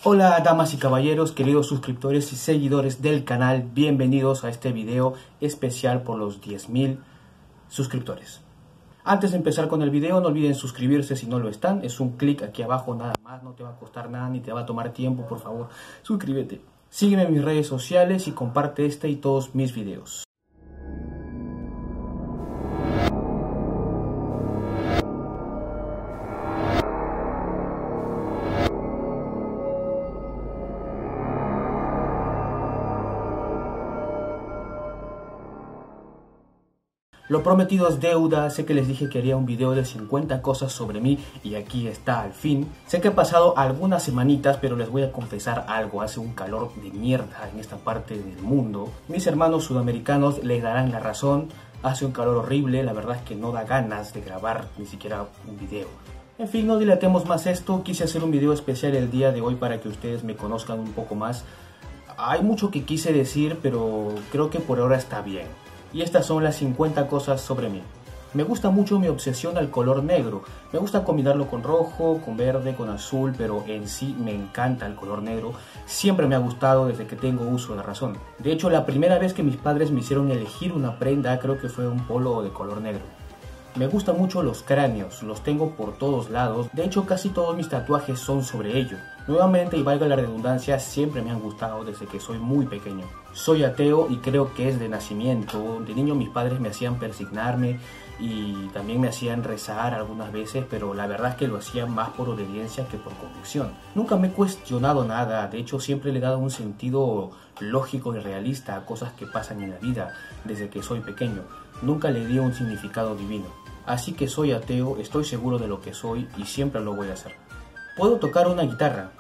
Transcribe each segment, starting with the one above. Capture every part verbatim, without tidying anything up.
Hola damas y caballeros, queridos suscriptores y seguidores del canal, bienvenidos a este video especial por los diez mil suscriptores. Antes de empezar con el video, no olviden suscribirse si no lo están, es un clic aquí abajo nada más, no te va a costar nada ni te va a tomar tiempo, por favor, suscríbete. Sígueme en mis redes sociales y comparte este y todos mis videos. Lo prometido es deuda, sé que les dije que haría un video de cincuenta cosas sobre mí y aquí está al fin. Sé que he pasado algunas semanitas, pero les voy a confesar algo, hace un calor de mierda en esta parte del mundo. Mis hermanos sudamericanos les darán la razón, hace un calor horrible, la verdad es que no da ganas de grabar ni siquiera un video. En fin, no dilatemos más esto, quise hacer un video especial el día de hoy para que ustedes me conozcan un poco más. Hay mucho que quise decir, pero creo que por ahora está bien. Y estas son las cincuenta cosas sobre mí. Me gusta mucho mi obsesión al color negro. Me gusta combinarlo con rojo, con verde, con azul, pero en sí me encanta el color negro. Siempre me ha gustado desde que tengo uso de razón. De hecho, la primera vez que mis padres me hicieron elegir una prenda, creo que fue un polo de color negro. Me gustan mucho los cráneos, los tengo por todos lados, de hecho casi todos mis tatuajes son sobre ello. Nuevamente, y valga la redundancia, siempre me han gustado desde que soy muy pequeño. Soy ateo y creo que es de nacimiento. De niño mis padres me hacían persignarme y también me hacían rezar algunas veces, pero la verdad es que lo hacían más por obediencia que por convicción. Nunca me he cuestionado nada, de hecho siempre le he dado un sentido lógico y realista a cosas que pasan en la vida desde que soy pequeño. Nunca le di un significado divino. Así que soy ateo, estoy seguro de lo que soy y siempre lo voy a hacer. Puedo tocar una guitarra.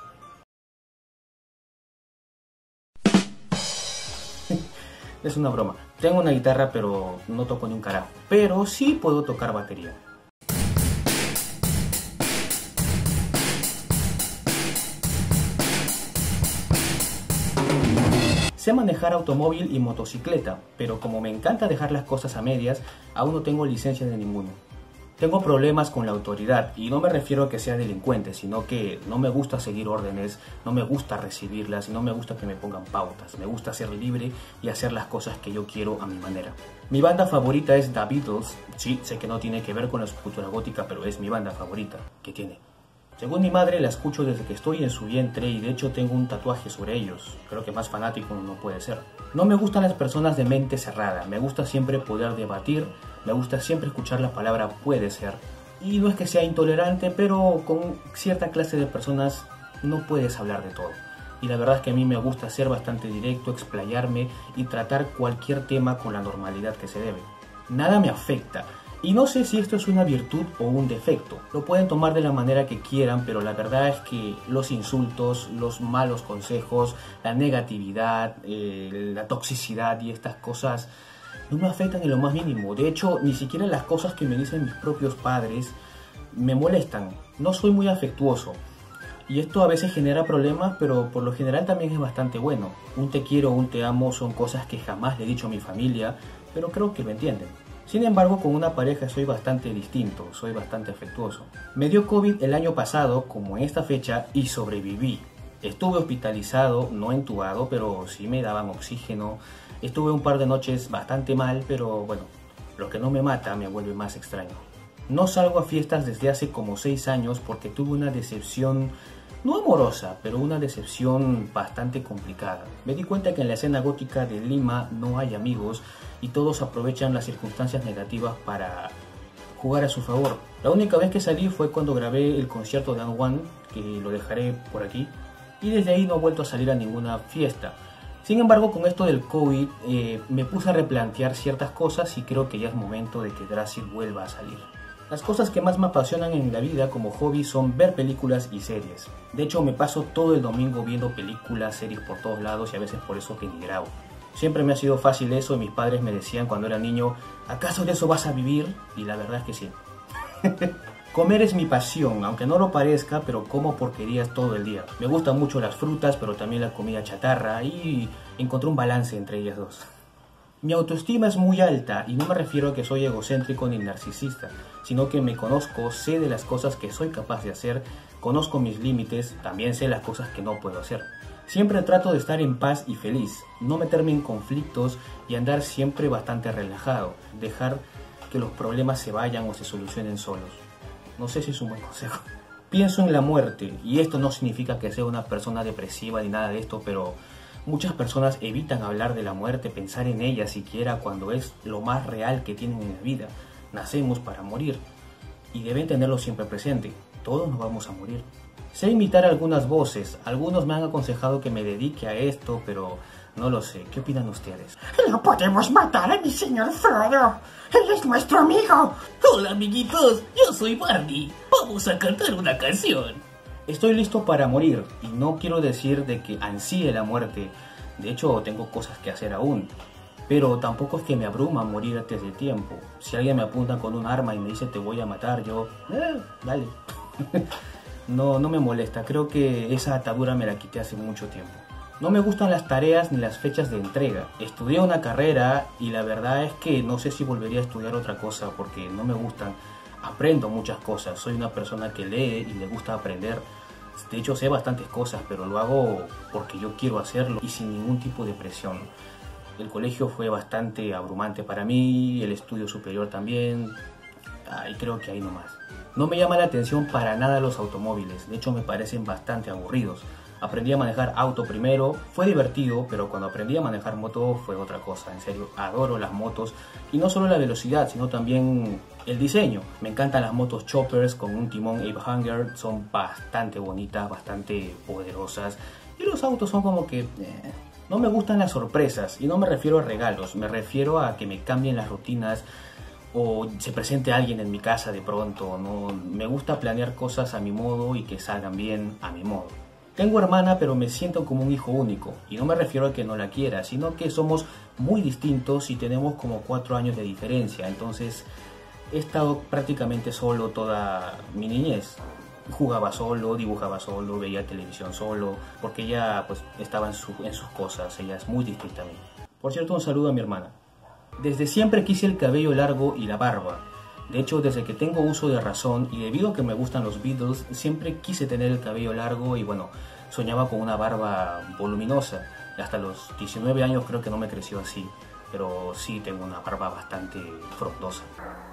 Es una broma. Tengo una guitarra pero no toco ni un carajo. Pero sí puedo tocar batería. Sé manejar automóvil y motocicleta, pero como me encanta dejar las cosas a medias, aún no tengo licencia de ninguno. Tengo problemas con la autoridad, y no me refiero a que sea delincuente, sino que no me gusta seguir órdenes, no me gusta recibirlas, y no me gusta que me pongan pautas. Me gusta ser libre y hacer las cosas que yo quiero a mi manera. Mi banda favorita es The Beatles. Sí, sé que no tiene que ver con la cultura gótica, pero es mi banda favorita. ¿Qué tiene? Según mi madre, la escucho desde que estoy en su vientre y de hecho tengo un tatuaje sobre ellos. Creo que más fanático no puede ser. No me gustan las personas de mente cerrada. Me gusta siempre poder debatir. Me gusta siempre escuchar la palabra puede ser. Y no es que sea intolerante, pero con cierta clase de personas no puedes hablar de todo. Y la verdad es que a mí me gusta ser bastante directo, explayarme y tratar cualquier tema con la normalidad que se debe. Nada me afecta. Y no sé si esto es una virtud o un defecto. Lo pueden tomar de la manera que quieran, pero la verdad es que los insultos, los malos consejos, la negatividad, eh, la toxicidad y estas cosas no me afectan en lo más mínimo. De hecho, ni siquiera las cosas que me dicen mis propios padres me molestan. No soy muy afectuoso. Y esto a veces genera problemas, pero por lo general también es bastante bueno. Un te quiero, un te amo son cosas que jamás le he dicho a mi familia, pero creo que lo entienden. Sin embargo, con una pareja soy bastante distinto, soy bastante afectuoso. Me dio COVID el año pasado, como en esta fecha, y sobreviví. Estuve hospitalizado, no entubado, pero sí me daban oxígeno. Estuve un par de noches bastante mal, pero bueno, lo que no me mata me vuelve más extraño. No salgo a fiestas desde hace como seis años porque tuve una decepción, no amorosa, pero una decepción bastante complicada. Me di cuenta que en la escena gótica de Lima no hay amigos y todos aprovechan las circunstancias negativas para jugar a su favor. La única vez que salí fue cuando grabé el concierto de One, que lo dejaré por aquí, y desde ahí no he vuelto a salir a ninguna fiesta. Sin embargo, con esto del COVID eh, me puse a replantear ciertas cosas y creo que ya es momento de que Drasil vuelva a salir. Las cosas que más me apasionan en la vida como hobby son ver películas y series. De hecho, me paso todo el domingo viendo películas, series por todos lados y a veces por eso que ni grabo. Siempre me ha sido fácil eso y mis padres me decían cuando era niño, ¿acaso de eso vas a vivir? Y la verdad es que sí. Comer es mi pasión, aunque no lo parezca, pero como porquerías todo el día. Me gustan mucho las frutas, pero también la comida chatarra y encontré un balance entre ellas dos. Mi autoestima es muy alta y no me refiero a que soy egocéntrico ni narcisista, sino que me conozco, sé de las cosas que soy capaz de hacer, Conozco mis límites, también sé las cosas que no puedo hacer. Siempre trato de estar en paz y feliz, no meterme en conflictos y andar siempre bastante relajado, dejar que los problemas se vayan o se solucionen solos. No sé si es un buen consejo. Pienso en la muerte, y esto no significa que sea una persona depresiva ni nada de esto, pero muchas personas evitan hablar de la muerte, pensar en ella siquiera cuando es lo más real que tienen en la vida. Nacemos para morir, y deben tenerlo siempre presente. Todos nos vamos a morir. Sé imitar algunas voces, algunos me han aconsejado que me dedique a esto, pero no lo sé. ¿Qué opinan ustedes? No podemos matar a mi señor Frodo. Él es nuestro amigo. Hola amiguitos, yo soy Barney. Vamos a cantar una canción. Estoy listo para morir y no quiero decir de que ansíe la muerte. De hecho, tengo cosas que hacer aún. Pero tampoco es que me abruma morir antes de tiempo. Si alguien me apunta con un arma y me dice te voy a matar, yo... Eh, dale. No, no me molesta, creo que esa atadura me la quité hace mucho tiempo. No me gustan las tareas ni las fechas de entrega. Estudié una carrera y la verdad es que no sé si volvería a estudiar otra cosa porque no me gustan. Aprendo muchas cosas, soy una persona que lee y le gusta aprender. De hecho sé bastantes cosas, pero lo hago porque yo quiero hacerlo y sin ningún tipo de presión. El colegio fue bastante abrumante para mí, el estudio superior también, ah, y creo que ahí nomás. No me llama la atención para nada los automóviles, de hecho me parecen bastante aburridos. Aprendí a manejar auto primero, fue divertido, pero cuando aprendí a manejar moto fue otra cosa. En serio, adoro las motos, y no solo la velocidad, sino también el diseño. Me encantan las motos choppers con un timón Ape Hanger, son bastante bonitas, bastante poderosas, y los autos son como que... Eh, no me gustan las sorpresas, y no me refiero a regalos, me refiero a que me cambien las rutinas, o se presente alguien en mi casa de pronto. No, me gusta planear cosas a mi modo y que salgan bien a mi modo. Tengo hermana, pero me siento como un hijo único, y no me refiero a que no la quiera, sino que somos muy distintos y tenemos como cuatro años de diferencia, entonces he estado prácticamente solo toda mi niñez. Jugaba solo, dibujaba solo, veía televisión solo, porque ella pues estaba en, su, en sus cosas, ella es muy distinta a mí. Por cierto, un saludo a mi hermana. Desde siempre quise el cabello largo y la barba. De hecho, desde que tengo uso de razón y debido a que me gustan los Beatles, siempre quise tener el cabello largo y bueno, soñaba con una barba voluminosa. Y hasta los diecinueve años creo que no me creció así, pero sí tengo una barba bastante frondosa.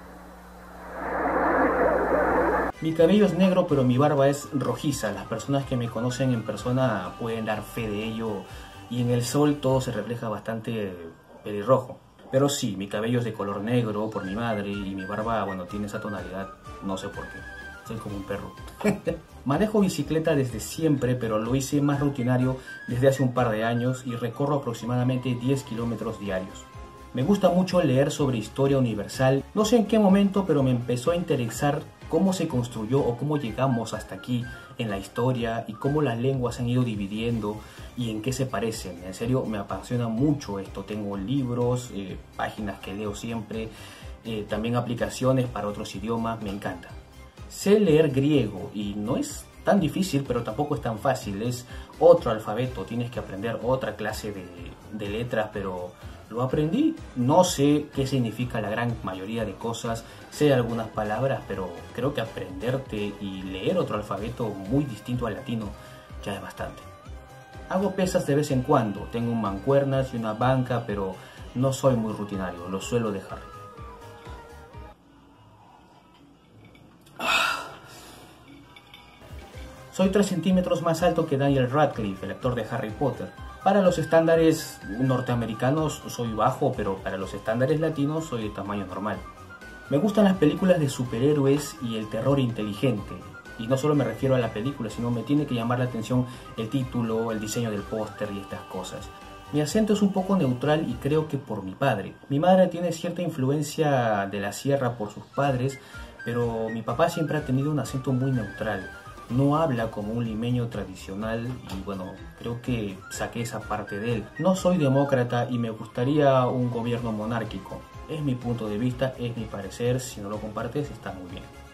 Mi cabello es negro, pero mi barba es rojiza. Las personas que me conocen en persona pueden dar fe de ello, y en el sol todo se refleja bastante pelirrojo. Pero sí, mi cabello es de color negro por mi madre y mi barba, bueno, tiene esa tonalidad, no sé por qué. Soy como un perro. Manejo bicicleta desde siempre, pero lo hice más rutinario desde hace un par de años y recorro aproximadamente diez kilómetros diarios. Me gusta mucho leer sobre historia universal. No sé en qué momento, pero me empezó a interesar cómo se construyó o cómo llegamos hasta aquí en la historia y cómo las lenguas se han ido dividiendo y en qué se parecen. En serio, me apasiona mucho esto. Tengo libros, eh, páginas que leo siempre, eh, también aplicaciones para otros idiomas, me encanta. Sé leer griego y no es tan difícil, pero tampoco es tan fácil. Es otro alfabeto, tienes que aprender otra clase de, de letras, pero lo aprendí. No sé qué significa la gran mayoría de cosas, sé algunas palabras, pero creo que aprenderte y leer otro alfabeto muy distinto al latino ya es bastante. Hago pesas de vez en cuando, tengo mancuernas y una banca, pero no soy muy rutinario, lo suelo dejar. Soy tres centímetros más alto que Daniel Radcliffe, el actor de Harry Potter. Para los estándares norteamericanos soy bajo, pero para los estándares latinos soy de tamaño normal. Me gustan las películas de superhéroes y el terror inteligente. Y no solo me refiero a la película, sino me tiene que llamar la atención el título, el diseño del póster y estas cosas. Mi acento es un poco neutral y creo que por mi padre. Mi madre tiene cierta influencia de la sierra por sus padres, pero mi papá siempre ha tenido un acento muy neutral. No habla como un limeño tradicional y bueno, creo que saqué esa parte de él. No soy demócrata y me gustaría un gobierno monárquico. Es mi punto de vista, es mi parecer, si no lo compartes está muy bien.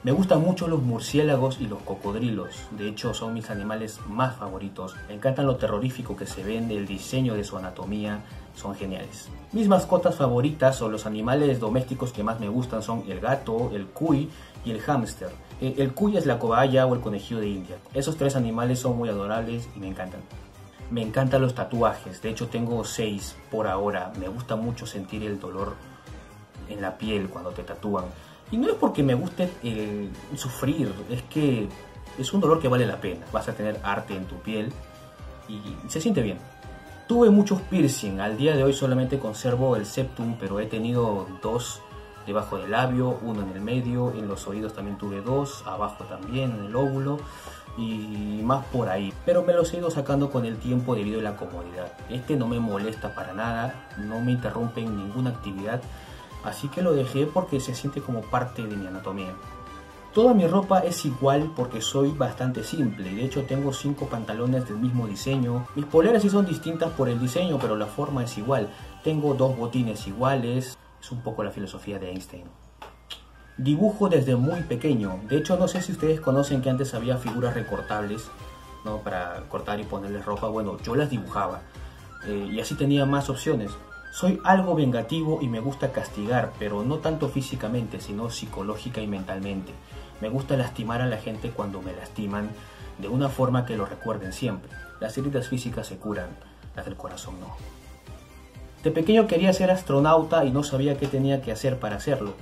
Me gustan mucho los murciélagos y los cocodrilos, de hecho son mis animales más favoritos. Me encantan lo terrorífico que se ven, el diseño de su anatomía, son geniales. Mis mascotas favoritas o los animales domésticos que más me gustan son el gato, el cuy y el hámster. El cuy es la cobaya o el conejillo de India. Esos tres animales son muy adorables y me encantan. Me encantan los tatuajes, de hecho tengo seis por ahora. Me gusta mucho sentir el dolor en la piel cuando te tatúan. Y no es porque me guste el sufrir, es que es un dolor que vale la pena. Vas a tener arte en tu piel y se siente bien. Tuve muchos piercing, al día de hoy solamente conservo el septum, pero he tenido dos debajo del labio, uno en el medio, en los oídos también tuve dos, abajo también, en el óvulo y más por ahí. Pero me los he ido sacando con el tiempo debido a la comodidad. Este no me molesta para nada, no me interrumpe en ninguna actividad. Así que lo dejé porque se siente como parte de mi anatomía. Toda mi ropa es igual porque soy bastante simple. De hecho tengo cinco pantalones del mismo diseño. Mis poleras sí son distintas por el diseño, pero la forma es igual. Tengo dos botines iguales. Es un poco la filosofía de Einstein. Dibujo desde muy pequeño. De hecho no sé si ustedes conocen que antes había figuras recortables, ¿no? Para cortar y ponerles ropa. Bueno, yo las dibujaba. Eh, y así tenía más opciones. Soy algo vengativo y me gusta castigar, pero no tanto físicamente, sino psicológica y mentalmente. Me gusta lastimar a la gente cuando me lastiman, de una forma que lo recuerden siempre. Las heridas físicas se curan, las del corazón no. De pequeño quería ser astronauta y no sabía qué tenía que hacer para hacerlo.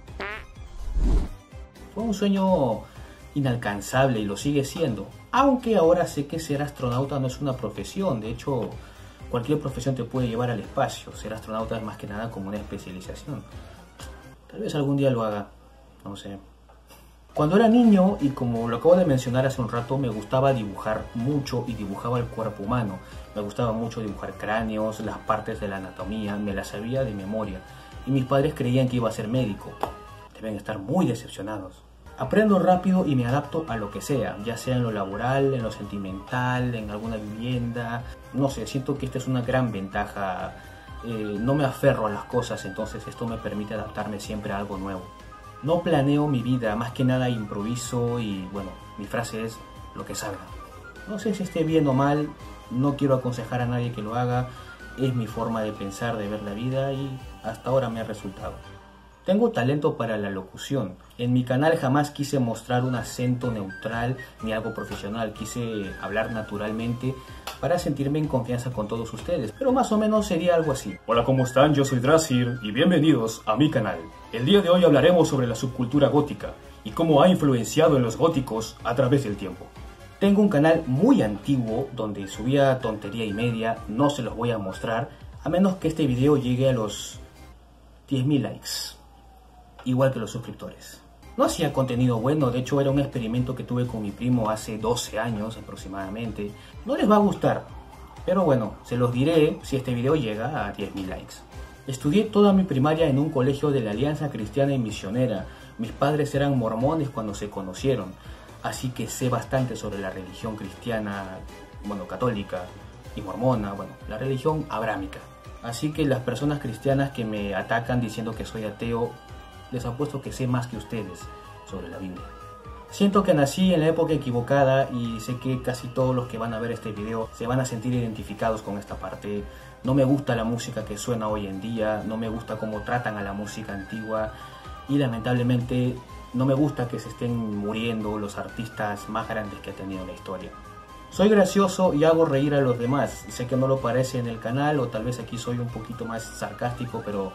Fue un sueño inalcanzable y lo sigue siendo, aunque ahora sé que ser astronauta no es una profesión. De hecho, cualquier profesión te puede llevar al espacio. Ser astronauta es más que nada como una especialización. Tal vez algún día lo haga, no sé. Cuando era niño, y como lo acabo de mencionar hace un rato, me gustaba dibujar mucho y dibujaba el cuerpo humano. Me gustaba mucho dibujar cráneos, las partes de la anatomía, me las sabía de memoria. Y mis padres creían que iba a ser médico. Deben estar muy decepcionados. Aprendo rápido y me adapto a lo que sea, ya sea en lo laboral, en lo sentimental, en alguna vivienda. No sé, siento que esta es una gran ventaja. Eh, no me aferro a las cosas, entonces esto me permite adaptarme siempre a algo nuevo. No planeo mi vida, más que nada improviso y bueno, mi frase es lo que salga. No sé si esté bien o mal, no quiero aconsejar a nadie que lo haga. Es mi forma de pensar, de ver la vida y hasta ahora me ha resultado. Tengo talento para la locución. En mi canal jamás quise mostrar un acento neutral ni algo profesional. Quise hablar naturalmente para sentirme en confianza con todos ustedes. Pero más o menos sería algo así. Hola, ¿cómo están? Yo soy Drasir y bienvenidos a mi canal. El día de hoy hablaremos sobre la subcultura gótica y cómo ha influenciado en los góticos a través del tiempo. Tengo un canal muy antiguo donde subía tontería y media. No se los voy a mostrar a menos que este video llegue a los diez mil likes. Igual que los suscriptores. No hacía contenido bueno, de hecho era un experimento que tuve con mi primo hace doce años aproximadamente. No les va a gustar, pero bueno, se los diré si este video llega a diez mil likes. Estudié toda mi primaria en un colegio de la Alianza Cristiana y Misionera. Mis padres eran mormones cuando se conocieron, así que sé bastante sobre la religión cristiana, bueno, católica y mormona, bueno, la religión abrámica. Así que las personas cristianas que me atacan diciendo que soy ateo, les apuesto que sé más que ustedes sobre la Biblia. Siento que nací en la época equivocada y sé que casi todos los que van a ver este video se van a sentir identificados con esta parte. No me gusta la música que suena hoy en día, no me gusta cómo tratan a la música antigua y lamentablemente no me gusta que se estén muriendo los artistas más grandes que ha tenido la historia. Soy gracioso y hago reír a los demás. Sé que no lo parece en el canal o tal vez aquí soy un poquito más sarcástico, pero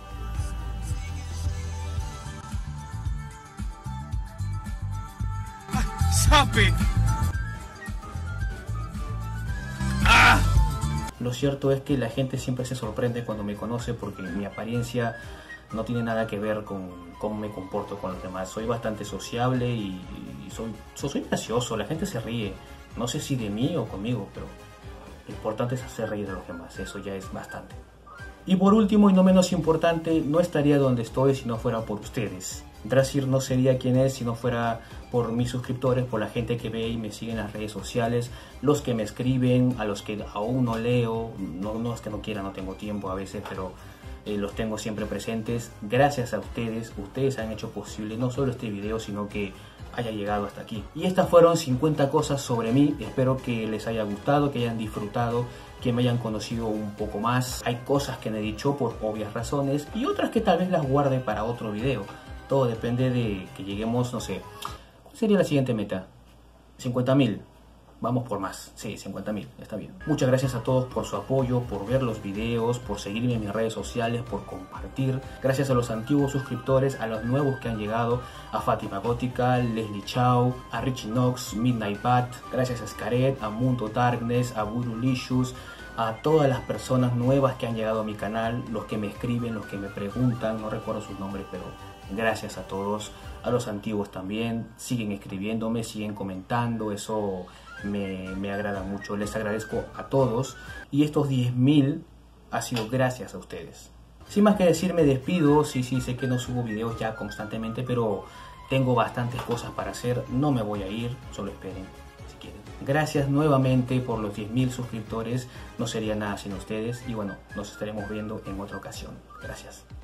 ¡Ah! Lo cierto es que la gente siempre se sorprende cuando me conoce porque mi apariencia no tiene nada que ver con cómo me comporto con los demás. Soy bastante sociable y, y soy, soy gracioso, la gente se ríe. No sé si de mí o conmigo, pero lo importante es hacer reír a los demás, eso ya es bastante. Y por último y no menos importante, no estaría donde estoy si no fuera por ustedes. Drasir no sería quien es si no fuera por mis suscriptores, por la gente que ve y me sigue en las redes sociales, los que me escriben, a los que aún no leo, no, no es que no quiera, no tengo tiempo a veces, pero eh, los tengo siempre presentes. Gracias a ustedes, ustedes han hecho posible no solo este video, sino que haya llegado hasta aquí. Y estas fueron cincuenta cosas sobre mí. Espero que les haya gustado, que hayan disfrutado, que me hayan conocido un poco más. Hay cosas que no he dicho por obvias razones y otras que tal vez las guarde para otro video. Todo depende de que lleguemos, no sé, ¿cuál sería la siguiente meta? cincuenta mil. Vamos por más, sí, cincuenta mil, está bien. Muchas gracias a todos por su apoyo, por ver los videos, por seguirme en mis redes sociales, por compartir. Gracias a los antiguos suscriptores, a los nuevos que han llegado, a Fátima Gótica, Leslie Chao, a Richie Knox, Midnight Bat, gracias a Scaret, a Mundo Darkness, a Burulicious, a todas las personas nuevas que han llegado a mi canal, los que me escriben, los que me preguntan, no recuerdo sus nombres, pero gracias a todos. A los antiguos también, siguen escribiéndome, siguen comentando, eso me, me agrada mucho. Les agradezco a todos y estos diez mil ha sido gracias a ustedes. Sin más que decir, me despido. Sí, sí, sé que no subo videos ya constantemente, pero tengo bastantes cosas para hacer. No me voy a ir, solo esperen si quieren. Gracias nuevamente por los diez mil suscriptores, no sería nada sin ustedes y bueno, nos estaremos viendo en otra ocasión. Gracias.